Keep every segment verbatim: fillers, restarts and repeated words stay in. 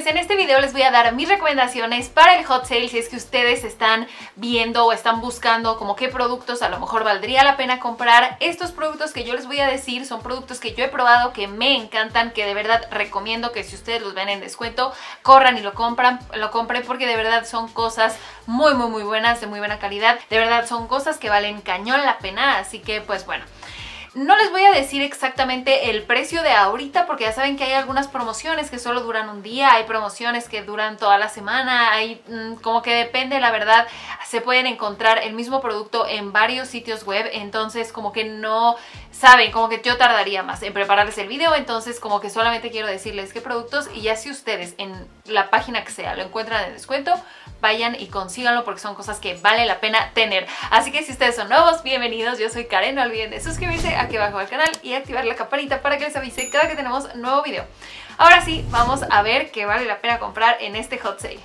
pues en este video les voy a dar mis recomendaciones para el hot sale si es que ustedes están viendo o están buscando como qué productos a lo mejor valdría la pena comprar. Estos productos que yo les voy a decir son productos que yo he probado, que me encantan, que de verdad recomiendo que si ustedes los ven en descuento, corran y lo compran, lo compren porque de verdad son cosas muy muy muy buenas, de muy buena calidad. De verdad son cosas que valen cañón la pena, así que pues bueno. No les voy a decir exactamente el precio de ahorita porque ya saben que hay algunas promociones que solo duran un día, hay promociones que duran toda la semana, hay mmm, como que depende, la verdad, se pueden encontrar el mismo producto en varios sitios web, entonces como que no saben, como que yo tardaría más en prepararles el video, entonces como que solamente quiero decirles qué productos y ya si ustedes en la página que sea lo encuentran en descuento, vayan y consíganlo porque son cosas que vale la pena tener. Así que si ustedes son nuevos, bienvenidos, yo soy Karen, no olviden de suscribirse aquí abajo al canal y activar la campanita para que les avise cada que tenemos nuevo video. Ahora sí, vamos a ver qué vale la pena comprar en este hot sale.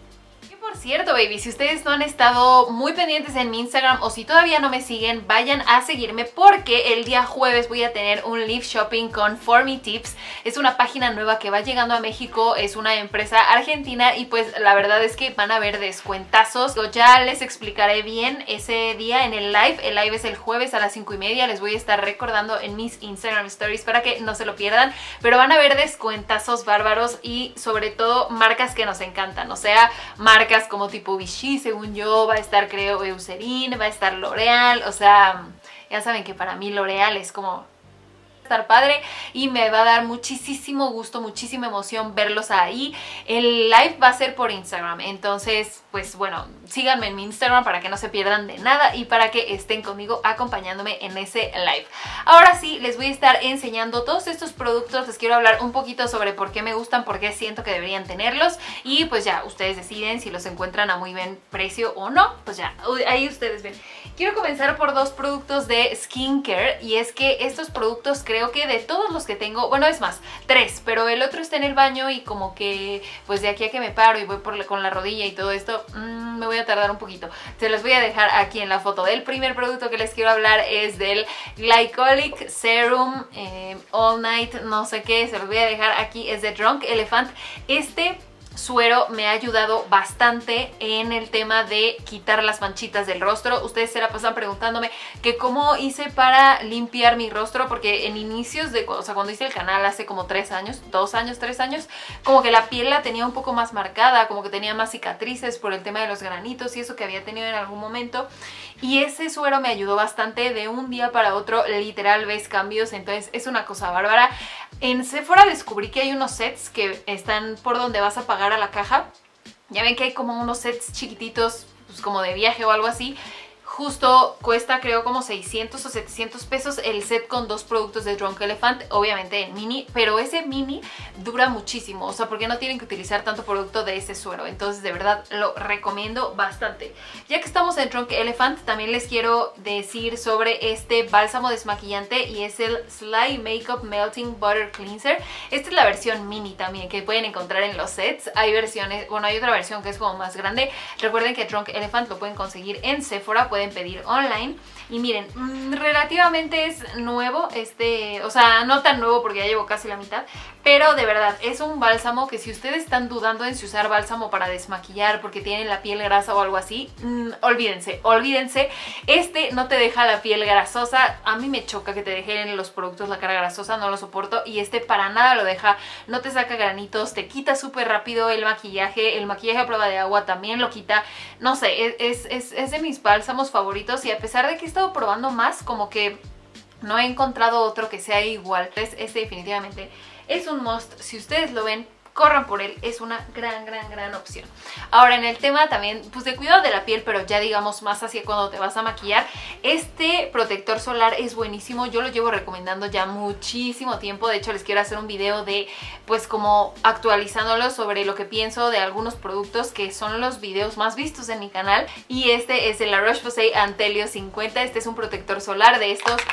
Por cierto, baby, si ustedes no han estado muy pendientes en mi Instagram o si todavía no me siguen, vayan a seguirme porque el día jueves voy a tener un live shopping con For Me Tips. Es una página nueva que va llegando a México, es una empresa argentina y pues la verdad es que van a haber descuentazos. Yo ya les explicaré bien ese día en el live. El live es el jueves a las cinco y media, les voy a estar recordando en mis Instagram Stories para que no se lo pierdan. Pero van a haber descuentazos bárbaros y sobre todo marcas que nos encantan, o sea, marcas como tipo Vichy, según yo, va a estar creo Eucerin, va a estar L'Oreal, o sea, ya saben que para mí L'Oreal es como estar padre y me va a dar muchísimo gusto, muchísima emoción verlos ahí. El live va a ser por Instagram, entonces pues bueno, síganme en mi Instagram para que no se pierdan de nada y para que estén conmigo acompañándome en ese live. Ahora sí, les voy a estar enseñando todos estos productos, les quiero hablar un poquito sobre por qué me gustan, por qué siento que deberían tenerlos y pues ya ustedes deciden si los encuentran a muy buen precio o no, pues ya, ahí ustedes ven. Quiero comenzar por dos productos de skincare y es que estos productos creo que de todos los que tengo, bueno es más, tres, pero el otro está en el baño y como que pues de aquí a que me paro y voy por la, con la rodilla y todo esto, mmm, me voy a tardar un poquito. Se los voy a dejar aquí en la foto. El primer producto que les quiero hablar es del Glycolic Serum eh, All Night, no sé qué, se los voy a dejar aquí, es de Drunk Elephant. Este suero me ha ayudado bastante en el tema de quitar las manchitas del rostro. Ustedes se la pasan preguntándome que cómo hice para limpiar mi rostro, porque en inicios de, o sea, cuando hice el canal hace como tres años, dos años, tres años, como que la piel la tenía un poco más marcada, como que tenía más cicatrices por el tema de los granitos y eso que había tenido en algún momento. Y ese suero me ayudó bastante, de un día para otro literal ves cambios, entonces es una cosa bárbara. En Sephora descubrí que hay unos sets que están por donde vas a pagar a la caja. Ya ven que hay como unos sets chiquititos, pues como de viaje o algo así. Justo cuesta creo como seiscientos o setecientos pesos el set con dos productos de Drunk Elephant, obviamente en mini, pero ese mini dura muchísimo, o sea, porque no tienen que utilizar tanto producto de ese suero, entonces de verdad lo recomiendo bastante. Ya que estamos en Drunk Elephant, también les quiero decir sobre este bálsamo desmaquillante y es el Sly Makeup Melting Butter Cleanser. Esta es la versión mini también que pueden encontrar en los sets, hay versiones, bueno, hay otra versión que es como más grande. Recuerden que Drunk Elephant lo pueden conseguir en Sephora, pueden pedir online y miren, mmm, relativamente es nuevo este, o sea, no tan nuevo porque ya llevo casi la mitad, pero de verdad es un bálsamo que si ustedes están dudando en si usar bálsamo para desmaquillar porque tienen la piel grasa o algo así, mmm, olvídense, olvídense. Este no te deja la piel grasosa, a mí me choca que te dejen los productos la cara grasosa, no lo soporto, y este para nada lo deja, no te saca granitos, te quita súper rápido el maquillaje, el maquillaje a prueba de agua también lo quita, no sé, es, es, es de mis bálsamos favoritos y a pesar de que he estado probando más, como que no he encontrado otro que sea igual. Entonces este definitivamente es un must, si ustedes lo ven, corran por él, es una gran, gran, gran opción. Ahora en el tema también, pues de cuidado de la piel, pero ya digamos más hacia cuando te vas a maquillar, este protector solar es buenísimo, yo lo llevo recomendando ya muchísimo tiempo, de hecho les quiero hacer un video de, pues como actualizándolo sobre lo que pienso de algunos productos que son los videos más vistos en mi canal, y este es el La Roche-Posay Antelio cincuenta, este es un protector solar de estos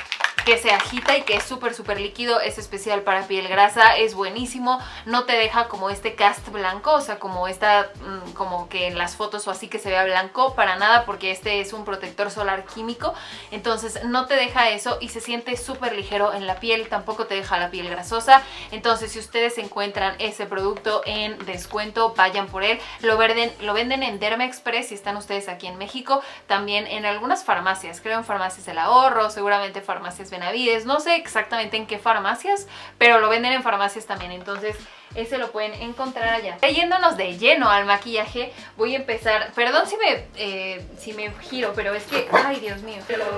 que se agita y que es súper súper líquido. Es especial para piel grasa, es buenísimo, no te deja como este cast blanco, o sea como esta, como que en las fotos o así que se vea blanco, para nada, porque este es un protector solar químico, entonces no te deja eso y se siente súper ligero en la piel, tampoco te deja la piel grasosa. Entonces si ustedes encuentran ese producto en descuento, vayan por él. Lo venden, lo venden en Derma Express si están ustedes aquí en México, también en algunas farmacias, creo en Farmacias del Ahorro, seguramente Farmacias Benavides, no sé exactamente en qué farmacias, pero lo venden en farmacias también, entonces ese lo pueden encontrar allá. Yéndonos de lleno al maquillaje, voy a empezar, perdón si me, eh, si me giro, pero es que, ay Dios mío,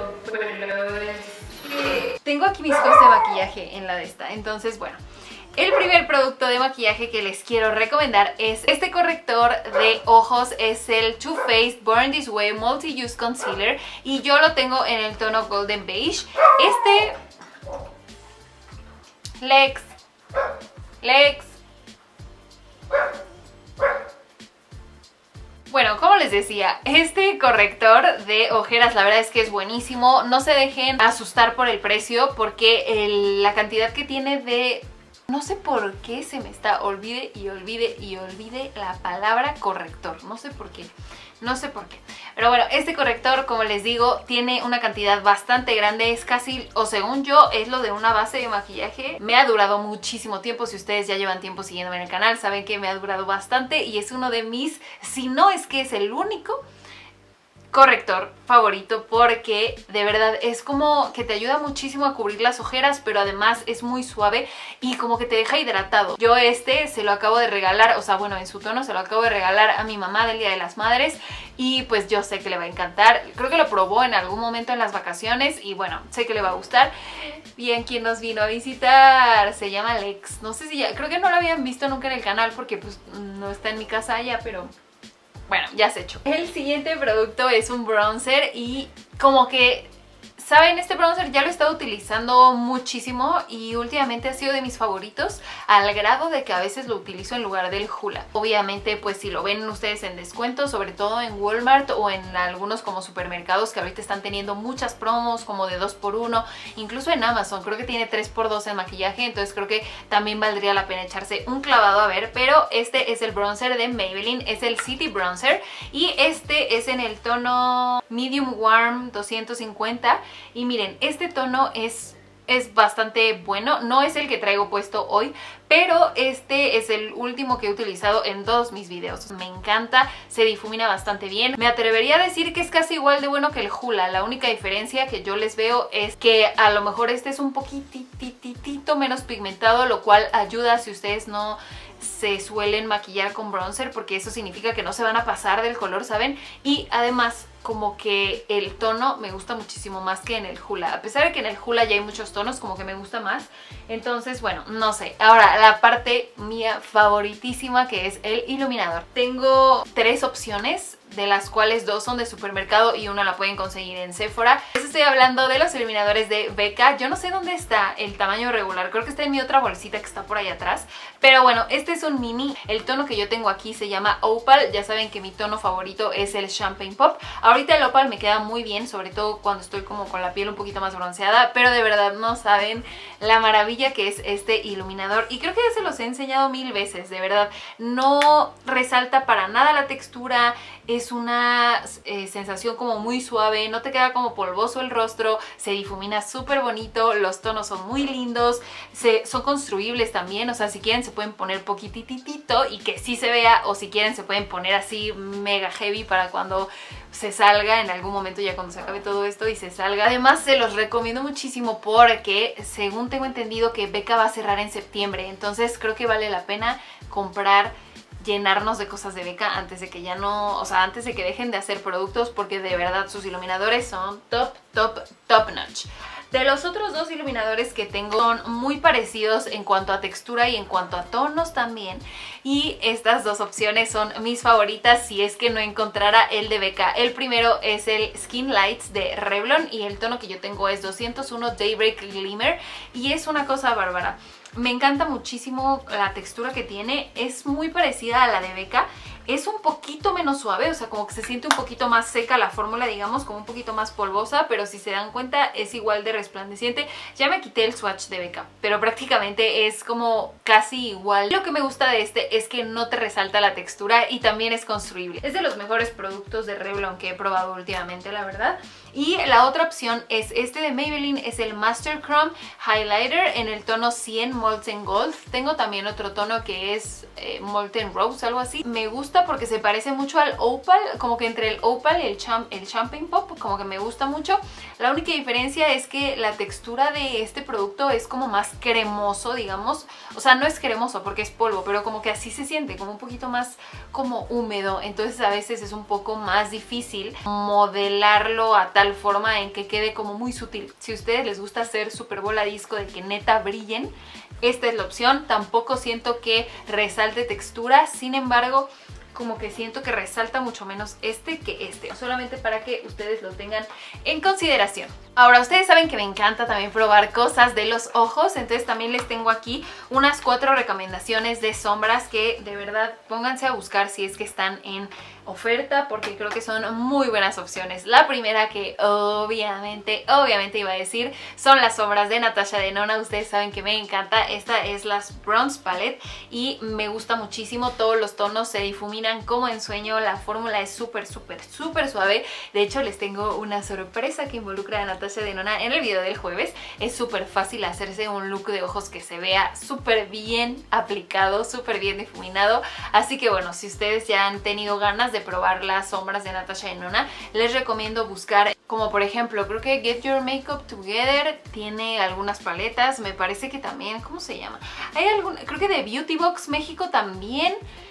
tengo aquí mis cosas de maquillaje en la de esta, entonces bueno. El primer producto de maquillaje que les quiero recomendar es este corrector de ojos, es el Too Faced Born This Way Multi-Use Concealer y yo lo tengo en el tono Golden Beige. Este... Lex, Lex. Bueno, como les decía, este corrector de ojeras la verdad es que es buenísimo. No se dejen asustar por el precio porque el, la cantidad que tiene de... No sé por qué se me está, olvide y olvide y olvide la palabra corrector. No sé por qué, no sé por qué. Pero bueno, este corrector, como les digo, tiene una cantidad bastante grande. Es casi, o según yo, es lo de una base de maquillaje. Me ha durado muchísimo tiempo. Si ustedes ya llevan tiempo siguiéndome en el canal, saben que me ha durado bastante. Y es uno de mis, si no es que es el único corrector favorito, porque de verdad es como que te ayuda muchísimo a cubrir las ojeras, pero además es muy suave y como que te deja hidratado. Yo este se lo acabo de regalar, o sea bueno, en su tono se lo acabo de regalar a mi mamá del Día de las Madres y pues yo sé que le va a encantar. Creo que lo probó en algún momento en las vacaciones y bueno, sé que le va a gustar. Bien, ¿quién nos vino a visitar? Se llama Lex. No sé si ya, creo que no lo habían visto nunca en el canal porque pues no está en mi casa ya, pero... bueno, ya se hecho. El siguiente producto es un bronzer y como que, ¿saben? Este bronzer ya lo he estado utilizando muchísimo y últimamente ha sido de mis favoritos al grado de que a veces lo utilizo en lugar del Hoola. Obviamente pues si lo ven ustedes en descuento, sobre todo en Walmart o en algunos como supermercados que ahorita están teniendo muchas promos como de dos por uno, incluso en Amazon creo que tiene tres por dos en maquillaje, entonces creo que también valdría la pena echarse un clavado a ver. Pero este es el bronzer de Maybelline, es el City Bronzer y este es en el tono Medium Warm doscientos cincuenta. Y miren, este tono es, es bastante bueno, no es el que traigo puesto hoy, pero este es el último que he utilizado en todos mis videos. Me encanta, se difumina bastante bien. Me atrevería a decir que es casi igual de bueno que el Hoola. La única diferencia que yo les veo es que a lo mejor este es un poquitito menos pigmentado, lo cual ayuda si ustedes no se suelen maquillar con bronzer, porque eso significa que no se van a pasar del color, ¿saben? Y además como que el tono me gusta muchísimo más que en el Hoola, a pesar de que en el Hoola ya hay muchos tonos, como que me gusta más. Entonces bueno, no sé. Ahora la parte mía favoritísima, que es el iluminador. Tengo tres opciones, de las cuales dos son de supermercado y una la pueden conseguir en Sephora. Estoy hablando de los iluminadores de Becca. Yo no sé dónde está el tamaño regular, creo que está en mi otra bolsita que está por ahí atrás, pero bueno, este es un mini. El tono que yo tengo aquí se llama Opal. Ya saben que mi tono favorito es el Champagne Pop. Ahorita el Opal me queda muy bien, sobre todo cuando estoy como con la piel un poquito más bronceada, pero de verdad no saben la maravilla que es este iluminador y creo que ya se los he enseñado mil veces. De verdad, no resalta para nada la textura, es una eh, sensación como muy suave, no te queda como polvoso el rostro, se difumina súper bonito, los tonos son muy lindos, se, son construibles también, o sea, si quieren se pueden poner poquititito y que sí se vea, o si quieren se pueden poner así mega heavy para cuando se salga en algún momento, ya cuando se acabe todo esto y se salga. Además se los recomiendo muchísimo porque según tengo entendido que Becca va a cerrar en septiembre, entonces creo que vale la pena comprar, llenarnos de cosas de Becca antes de que ya no, o sea, antes de que dejen de hacer productos, porque de verdad sus iluminadores son top, top, top notch. De los otros dos iluminadores que tengo son muy parecidos en cuanto a textura y en cuanto a tonos también, y estas dos opciones son mis favoritas si es que no encontrara el de Becca. El primero es el Skin Lights de Revlon y el tono que yo tengo es doscientos uno Daybreak Glimmer y es una cosa bárbara. Me encanta muchísimo la textura que tiene, es muy parecida a la de Becca. es un poquito menos suave, o sea, como que se siente un poquito más seca la fórmula, digamos, como un poquito más polvosa, pero si se dan cuenta es igual de resplandeciente. Ya me quité el swatch de Becca, pero prácticamente es como casi igual. Lo que me gusta de este es que no te resalta la textura y también es construible. Es de los mejores productos de Revlon que he probado últimamente, la verdad. Y la otra opción es este de Maybelline, es el Master Chrome Highlighter en el tono cien Molten Gold. Tengo también otro tono que es eh, Molten Rose, algo así. Me gusta porque se parece mucho al Opal, como que entre el Opal y el, champ el Champagne Pop, como que me gusta mucho. La única diferencia es que la textura de este producto es como más cremoso, digamos. O sea, no es cremoso porque es polvo, pero como que así se siente, como un poquito más como húmedo. Entonces a veces es un poco más difícil modelarlo a tal forma en que quede como muy sutil. Si a ustedes les gusta hacer super bola disco de que neta brillen, esta es la opción. Tampoco siento que resalte textura, sin embargo como que siento que resalta mucho menos este que este, solamente para que ustedes lo tengan en consideración. Ahora, ustedes saben que me encanta también probar cosas de los ojos, entonces también les tengo aquí unas cuatro recomendaciones de sombras que de verdad pónganse a buscar si es que están en oferta, porque creo que son muy buenas opciones. La primera que obviamente, obviamente iba a decir son las sombras de Natasha Denona. Ustedes saben que me encanta. Esta es las Bronze Palette y me gusta muchísimo. Todos los tonos se difuminan como en sueño. La fórmula es súper, súper, súper suave. De hecho, les tengo una sorpresa que involucra a Natasha Denona en el video del jueves. Es súper fácil hacerse un look de ojos que se vea súper bien aplicado, súper bien difuminado. Así que bueno, si ustedes ya han tenido ganas de de probar las sombras de Natasha Denona, les recomiendo buscar, como por ejemplo, creo que Get Your Makeup Together tiene algunas paletas, me parece que también, ¿cómo se llama? Hay algún, creo que de Beauty Box México también,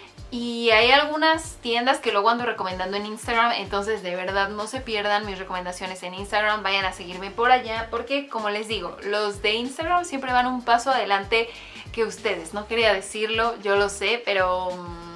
y hay algunas tiendas que luego ando recomendando en Instagram, entonces de verdad no se pierdan mis recomendaciones en Instagram, vayan a seguirme por allá, porque como les digo, los de Instagram siempre van un paso adelante que ustedes. No quería decirlo, yo lo sé, pero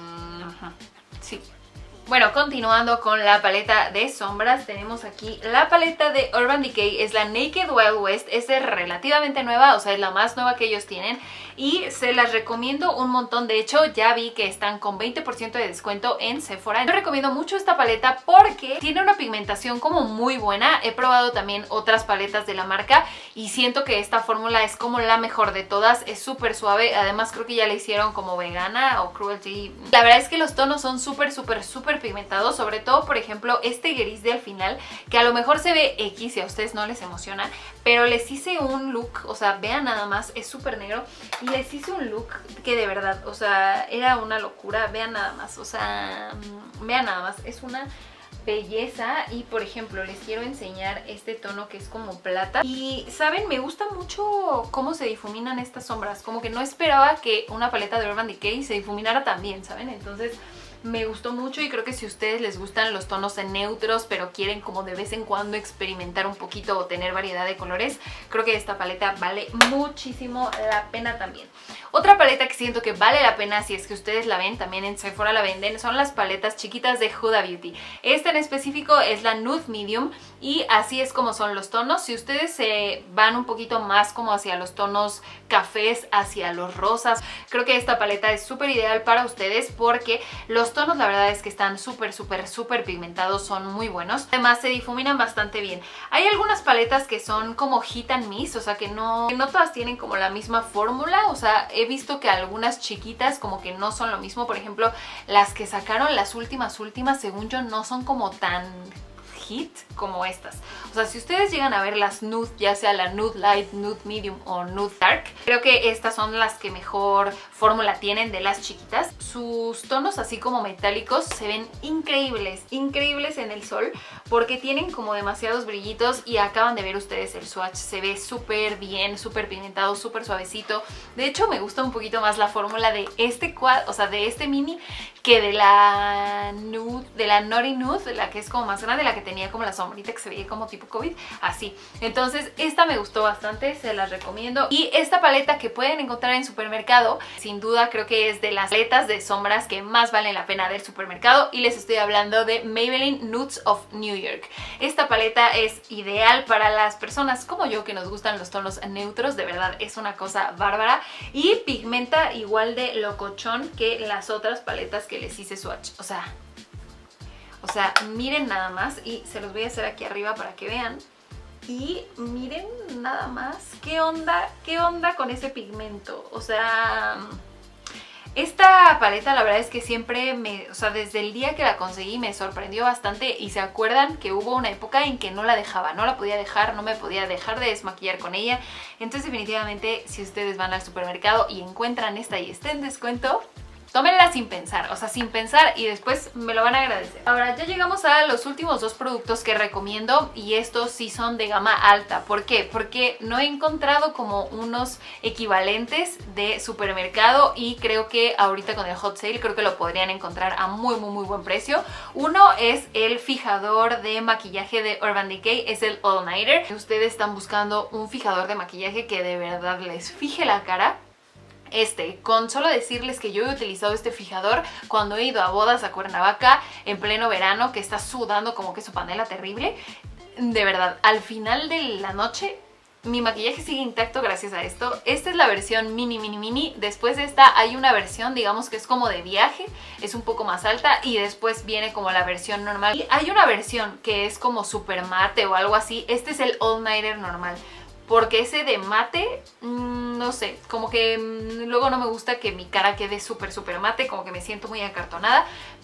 um, sí. Bueno, continuando con la paleta de sombras, tenemos aquí la paleta de Urban Decay, es la Naked Wild West, es relativamente nueva, o sea, es la más nueva que ellos tienen y se las recomiendo un montón. De hecho, ya vi que están con veinte por ciento de descuento en Sephora. Yo recomiendo mucho esta paleta porque tiene una pigmentación como muy buena. He probado también otras paletas de la marca y siento que esta fórmula es como la mejor de todas, es súper suave, además creo que ya la hicieron como vegana o cruelty. La verdad es que los tonos son súper, súper, súper pigmentados, sobre todo por ejemplo este gris de al final, que a lo mejor se ve X y a ustedes no les emociona, pero les hice un look, o sea, vean nada más, es súper negro y les hice un look que de verdad, o sea, era una locura. Vean nada más, o sea, vean nada más, es una belleza. Y por ejemplo les quiero enseñar este tono que es como plata y saben, me gusta mucho cómo se difuminan estas sombras, como que no esperaba que una paleta de Urban Decay se difuminara tan bien, ¿saben? Entonces me gustó mucho y creo que si a ustedes les gustan los tonos en neutros pero quieren como de vez en cuando experimentar un poquito o tener variedad de colores, creo que esta paleta vale muchísimo la pena también. Otra paleta que siento que vale la pena, si es que ustedes la ven, también en Sephora la venden, son las paletas chiquitas de Huda Beauty. Esta en específico es la Nude Medium y así es como son los tonos. Si ustedes se van un poquito más como hacia los tonos cafés, hacia los rosas, creo que esta paleta es súper ideal para ustedes porque los tonos la verdad es que están súper, súper, súper pigmentados, son muy buenos. Además se difuminan bastante bien. Hay algunas paletas que son como hit and miss, o sea que no, que no todas tienen como la misma fórmula, o sea, he visto que algunas chiquitas como que no son lo mismo. Por ejemplo, las que sacaron las últimas últimas, según yo, no son como tan hit como estas. O sea, si ustedes llegan a ver las nude, ya sea la nude light, nude medium o nude dark, creo que estas son las que mejor fórmula tienen de las chiquitas. Sus tonos así como metálicos se ven increíbles, increíbles en el sol porque tienen como demasiados brillitos y acaban de ver ustedes el swatch, se ve súper bien, súper pigmentado, súper suavecito. De hecho, me gusta un poquito más la fórmula de este quad, o sea, de este mini que de la nude, de la Naughty Nude, de la que es como más grande, la que tenía como la sombrita que se veía como tipo COVID, así. Entonces esta me gustó bastante, se las recomiendo. Y esta paleta que pueden encontrar en supermercado, sin duda creo que es de las paletas de sombras que más valen la pena del supermercado y les estoy hablando de Maybelline Nudes of New York. Esta paleta es ideal para las personas como yo que nos gustan los tonos neutros, de verdad es una cosa bárbara y pigmenta igual de locochón que las otras paletas que les hice swatch. O sea, o sea, miren nada más y se los voy a hacer aquí arriba para que vean. Y miren nada más qué onda, qué onda con ese pigmento. O sea, esta paleta la verdad es que siempre me, o sea, desde el día que la conseguí me sorprendió bastante. Y se acuerdan que hubo una época en que no la dejaba, no la podía dejar, no me podía dejar de desmaquillar con ella. Entonces definitivamente si ustedes van al supermercado y encuentran esta y está en descuento, tómenla sin pensar, o sea, sin pensar y después me lo van a agradecer. Ahora ya llegamos a los últimos dos productos que recomiendo y estos sí son de gama alta. ¿Por qué? Porque no he encontrado como unos equivalentes de supermercado y creo que ahorita con el hot sale creo que lo podrían encontrar a muy muy muy buen precio. Uno es el fijador de maquillaje de Urban Decay, es el All Nighter. Si ustedes están buscando un fijador de maquillaje que de verdad les fije la cara, este, con solo decirles que yo he utilizado este fijador cuando he ido a bodas a Cuernavaca en pleno verano, que está sudando como queso panela terrible. De verdad, al final de la noche mi maquillaje sigue intacto gracias a esto. Esta es la versión mini mini mini. Después de esta hay una versión, digamos que es como de viaje, es un poco más alta, y después viene como la versión normal. Y hay una versión que es como super mate o algo así. Este es el All Nighter normal, porque ese de mate, mmm, no sé, como que mmm, luego no me gusta que mi cara quede súper súper mate, como que me siento muy acartonada.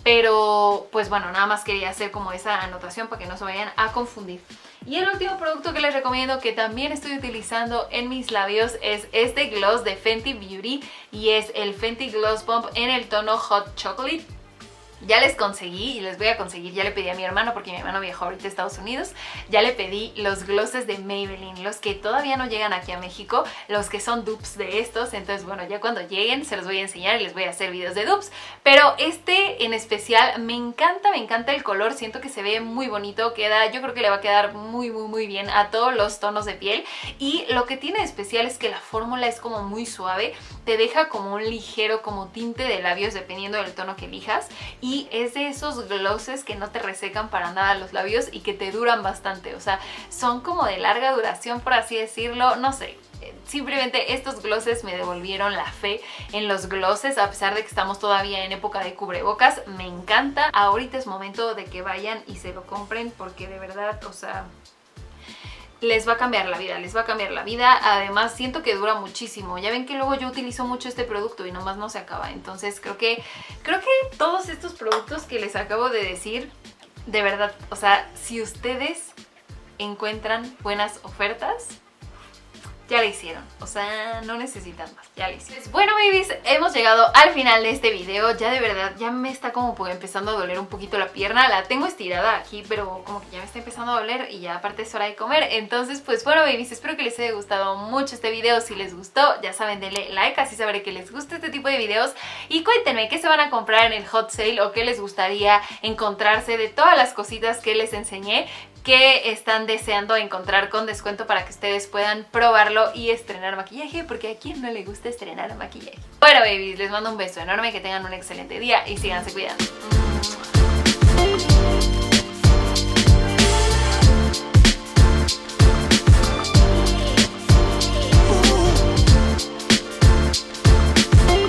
Pero pues bueno, nada más quería hacer como esa anotación para que no se vayan a confundir. Y el último producto que les recomiendo, que también estoy utilizando en mis labios, es este gloss de Fenty Beauty, y es el Fenty Gloss Bomb en el tono Hot Chocolate. Ya les conseguí y les voy a conseguir, ya le pedí a mi hermano porque mi hermano viajó ahorita a Estados Unidos, ya le pedí los glosses de Maybelline, los que todavía no llegan aquí a México, los que son dupes de estos. Entonces bueno, ya cuando lleguen se los voy a enseñar y les voy a hacer videos de dupes. Pero este en especial me encanta, me encanta el color, siento que se ve muy bonito, queda, yo creo que le va a quedar muy muy muy bien a todos los tonos de piel. Y lo que tiene de especial es que la fórmula es como muy suave, te deja como un ligero como tinte de labios dependiendo del tono que elijas. Y es de esos glosses que no te resecan para nada los labios y que te duran bastante. O sea, son como de larga duración, por así decirlo. No sé, simplemente estos glosses me devolvieron la fe en los glosses, a pesar de que estamos todavía en época de cubrebocas. Me encanta. Ahorita es momento de que vayan y se lo compren, porque de verdad, o sea, les va a cambiar la vida, les va a cambiar la vida. Además siento que dura muchísimo. Ya ven que luego yo utilizo mucho este producto y nomás no se acaba. Entonces creo que, creo que todos estos productos que les acabo de decir, de verdad, o sea, si ustedes encuentran buenas ofertas, ya la hicieron, o sea, no necesitan más, ya la hicieron. Bueno, babies, hemos llegado al final de este video. Ya de verdad, ya me está como pues empezando a doler un poquito la pierna. La tengo estirada aquí, pero como que ya me está empezando a doler y ya aparte es hora de comer. Entonces, pues bueno, babies, espero que les haya gustado mucho este video. Si les gustó, ya saben, denle like, así sabré que les gusta este tipo de videos. Y cuéntenme qué se van a comprar en el hot sale o qué les gustaría encontrarse de todas las cositas que les enseñé, que están deseando encontrar con descuento para que ustedes puedan probarlo y estrenar maquillaje, porque a quien no le gusta estrenar maquillaje. Bueno, babies, les mando un beso enorme, que tengan un excelente día y síganse cuidando.